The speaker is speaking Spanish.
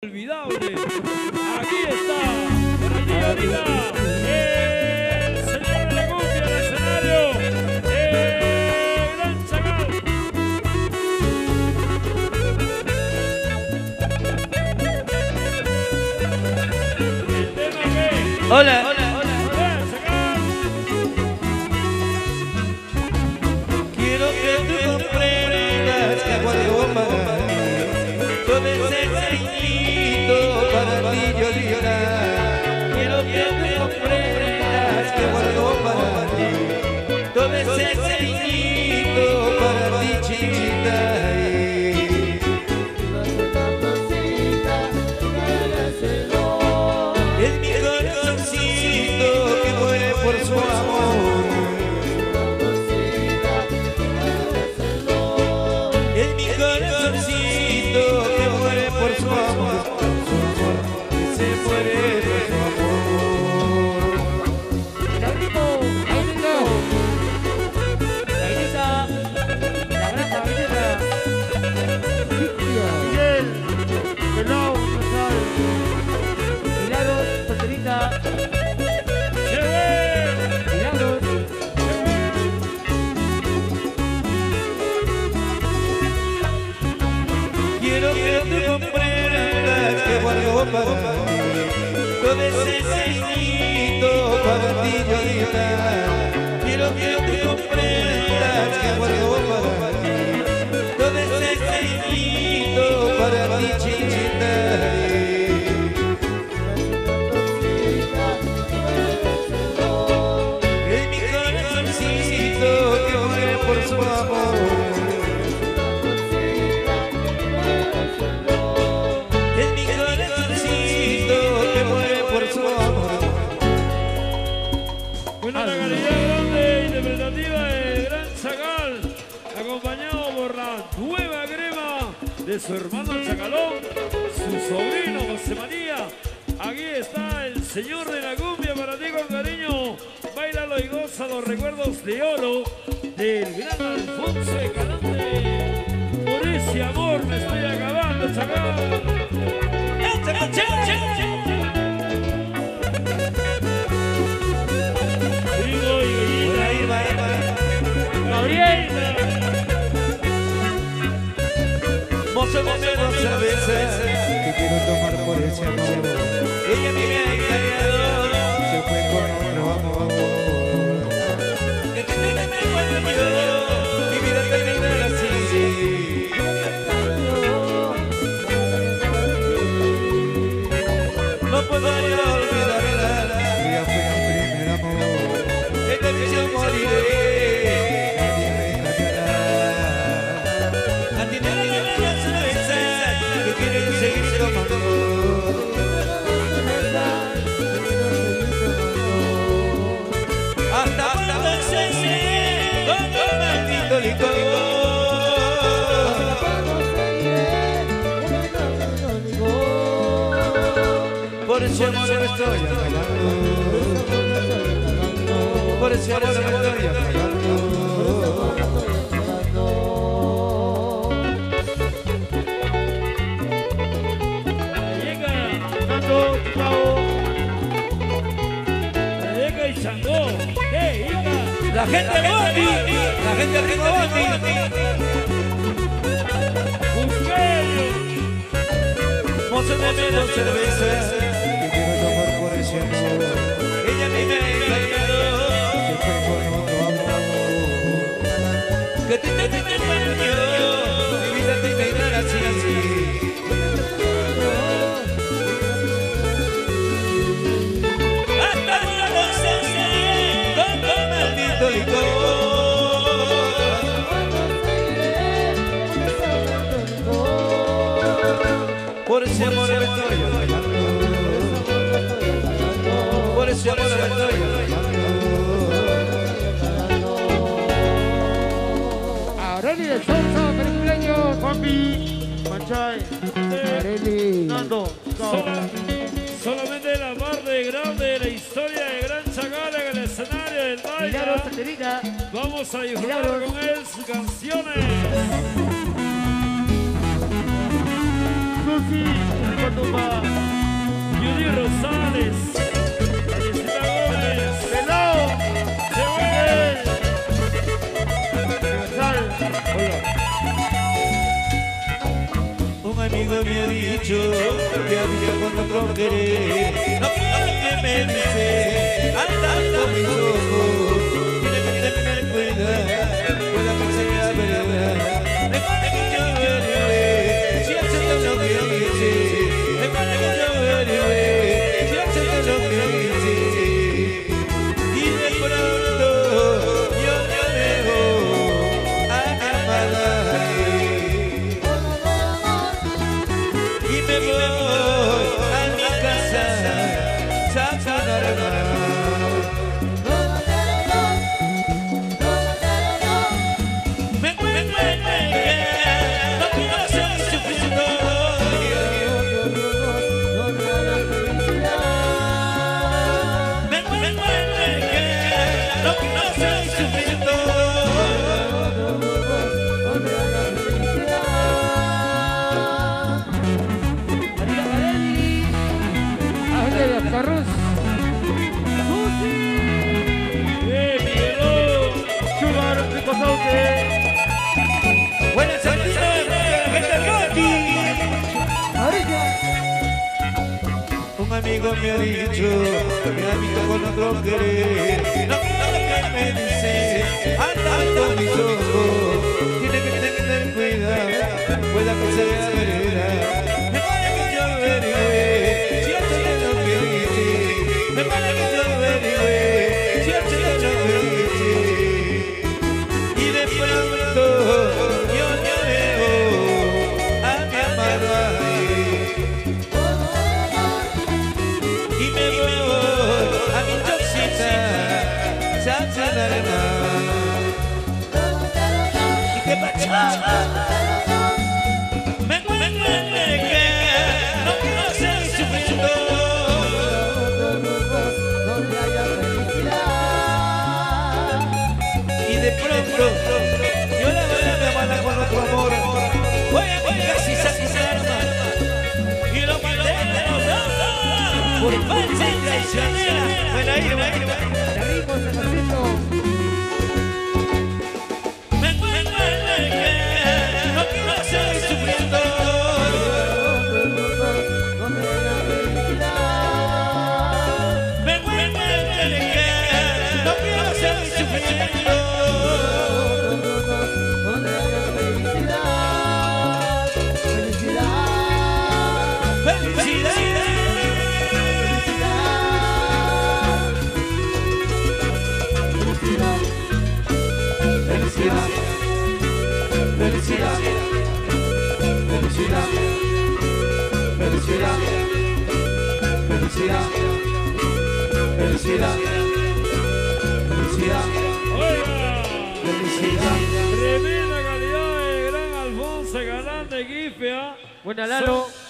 Inolvidable. Aquí está, por aquí arriba, el señor de la cumbia del escenario, el Gran Chacal. El tema que... Hola, hola. Quiero que tú comprendas que cuando para ti todo ese cariñito para ti yo llorar. Quiero que tú comprendas que cuando para ti todo ese cariñito para ti chiquita. Es mi corazoncito que muere por su amor. Es mi corazoncito que muere por su amor, que se muere por su amor. Laurito, Laurito, Laurita, la granja, Laurita, Miguel, Pelao, González, Milagros, Solterita, Milagros. Quiero que tú comprendas que guardo para ti todo ese cariñito para ti yo llorar. Quiero que tú comprendas que guardo para ti todo ese cariñito para ti chiquita. Es mi corazoncito que muere por su amor. Es mi corazoncito que muere por su amor. Una calidad grande e interpretativa de Gran Chacal, acompañado por la nueva crema de su hermano Chacalón, su sobrino José María. Aquí está el señor de la cumbia para ti con cariño. Báilalo y goza los recuerdos de oro del gran Alfonso Escalante. Por ese amor me estoy acabando, Chacal. Trigo y Por ahí gallina. va, Gabriel. mozo me menos cerveza que quiero tomar por ese amor. Ella me ha engañado, se fue con otro amor. Que te tengo yo, mi vida termina así. No puedo yo olvidarla, ella fue mi primer amor. En el que yo moriré, nadie me cambiará. A ti no le da cerveza, que quieren seguir tomando. Hasta cuando se con un maldito licor. Por ese amor me estoy apagando. Por ese amor me estoy apagando. Llega Nando, Chavo. Llega y Changó. Ica. La gente de Bondi, la gente de Bondi. Busquerio. Mozo de menos cerveza que quiero tomar por ese amor. Ella me ha engañado, se fue con otro amor. Que te engañó, mi vida terminará así. Hasta cuando se con un maldito licor. Por ese amor me estoy apagando. Por ese amor me estoy apagando. Areli de Sousa, feliz cumpleaños, Juanpi, Manchay, Areli, Nando. Solamente la parte grande de la historia de Gran Chacal en el escenario del Milagros, baile. Solterita, Vamos a disfrutar con él sus canciones. Susi, Cotumba. Judy Rosales, Alicita Gómez, Pelao. Seguel. Universal. Hola. Un amigo me ha dicho que había con otro querer. No quiero que me dice, anda con mis ojos. Tiene que tener cuidado, pueda que sea verdad. Recuerda que yo averigüé, si aceptas lo que dice. Recuerda que yo averigüé, si aceptas lo que dice. Y de pronto yo te veo a mi amada. Y me voy a mi casa, me encuentro en el no quiero ser sufrido. Me encuentro en el no quiero ser sufrido. Ángel de Carros. Miguelón. Sugar, Ricosaute. Buenas tardes, gente Rocky. Un amigo me ha dicho que habita con otro querer. No quiero que me dice, anda con mis ojos. Tiene que tener cuidado, pueda que sea verdad. Me parece que yo averigüé, si hace lo que dice. Me parece que yo averigüé, si hace lo que dice. Y de pronto yo te veo a mi amado ahí. Y me voy a mi chocita, salsa de arena. ¿Y qué pasa? Me encuentro en el que no quiero ser sufrido. Y de pronto yo la veo a mi amada con otro amor. Voy a mi casa y saco esa arma y lo mandé a los por falsa y traicionera. Bueno, ahí. Salimos en Jacinto. Me encuentro en el que no quiero ser sufriendo. Me encuentro en el que no quiero ser sufriendo. Felicidad. Tremenda calidad de gran Alfonso Galán de Guifea. Buena Lalo.